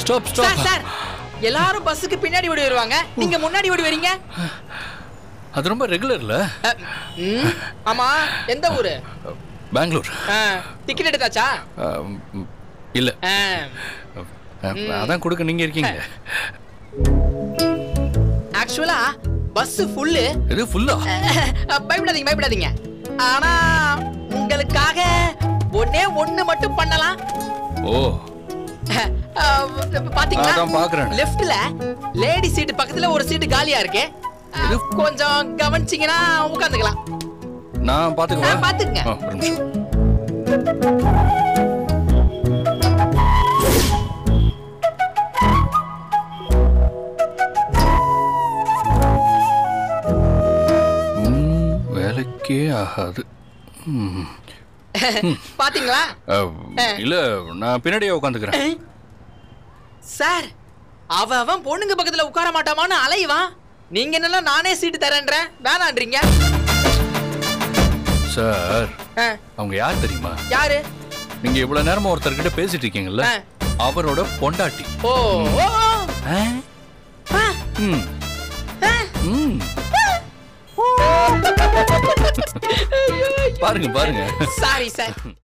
Stop stop. Sir எல்லாரும் பஸ்ஸுக்கு பின்னாடி ஓடி வருவாங்க, நீங்க முன்னாடி ஓடி வரீங்க. அது ரொம்ப ரெகுலர்ல. ஆமா, எந்த ஊரு? பெங்களூர். டிக்கெட் எடுத்தாச்சா? இல்ல, அதான் கொடுக்க நீங்க இருக்கீங்க. ஆக்சுவலா பஸ் ஃபுல்லு. இது ஃபுல்லா? பயப்படாதீங்க பயப்படாதீங்க. ஆனா உங்களுக்காக ஒண்ணே ஒண்ணு மட்டும் பண்ணலாம். ஓ பாத்தீங்களா? அதான் பார்க்கறேன். லெஃப்ட்ல லேடி சீட் பக்கத்துல ஒரு சீட் காலியா இருக்கு. கொஞ்சம் கவனிச்சீங்கன்னா உட்காந்துக்கலாம். நான் பாத்துக்கவா? பாத்துக்கங்க. ஒரு நிமிஷம். வேலைக்கே ஆகாது. பாத்தீங்களா? இல்ல, நான் பின்னாடியே உட்காந்துக்கிறேன். சார், அவன் பொண்ணுங்க பக்கத்துல உட்கார மாட்டாமான்னு அலைவான். நீங்க என்னன்னா நானே சீட்டு தரேன்றேன், வேணான்றீங்க. சார், அவங்க யார் தெரியுமா? யாரு? நீங்க இவ்வளவு நேரமா ஒருத்தர்கிட்ட பேசிட்டு இருக்கீங்கல்ல, அவரோட பொண்டாட்டி. ஓ பாருங்க பாருங்க. Sorry sir.